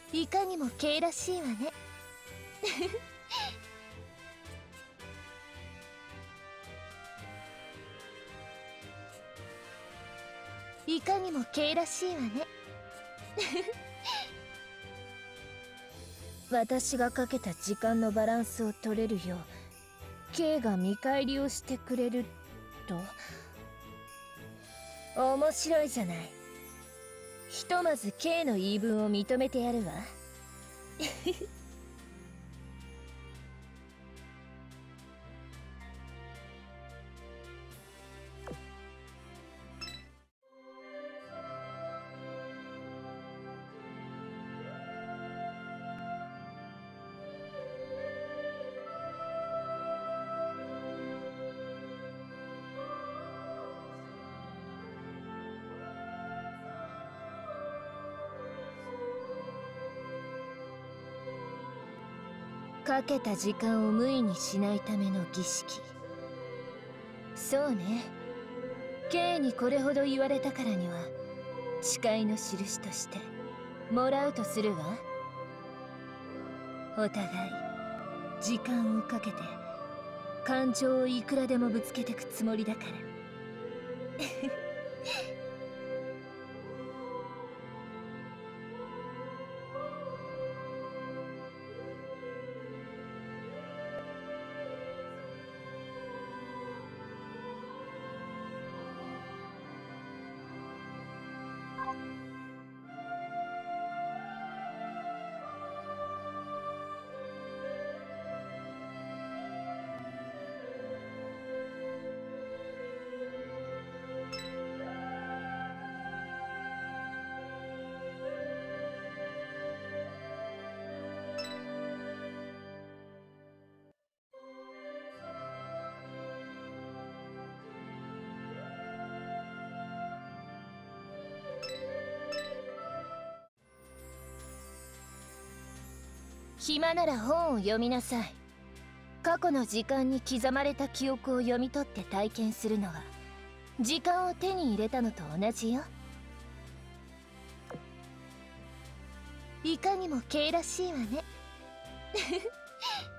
いかにもKらしいわね。いかにもKらしいわね。私がかけた時間のバランスを取れるよう K が見返りをしてくれると面白いじゃない。ひとまず K の言い分を認めてやるわ。かけた時間を無意にしないための儀式。そうね、 K にこれほど言われたからには誓いの印としてもらうとするわ。お互い時間をかけて感情をいくらでもぶつけてくつもりだから。暇なら本を読みなさい。過去の時間に刻まれた記憶を読み取って体験するのは時間を手に入れたのと同じよ。いかにもKらしいわね。